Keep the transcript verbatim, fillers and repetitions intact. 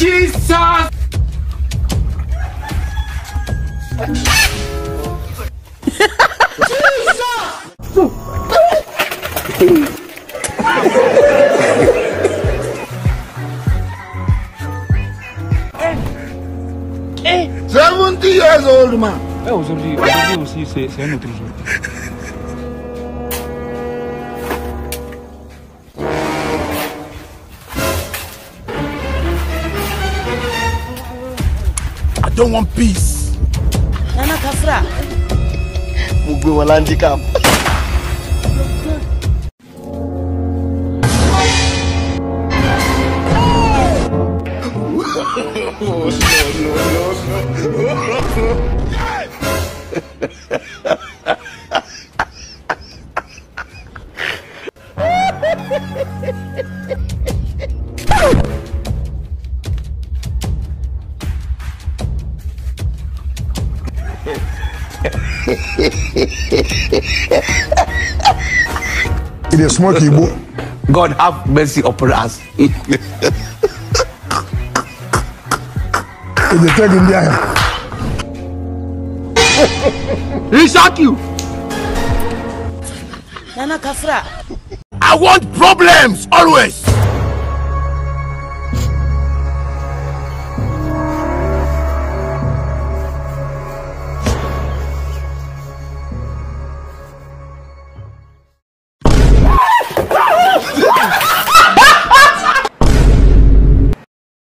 Jesus! seventy years old man. Eh, aujourd'hui, aujourd'hui aussi, c'est un autre jour. I don't want peace. Nana Kafra. Mugwe walandi kam. Oh, no, no, no, no. It is smoky, boy. God have mercy upon us. It is taking there. He shot you. Nana Kafra. I want problems always.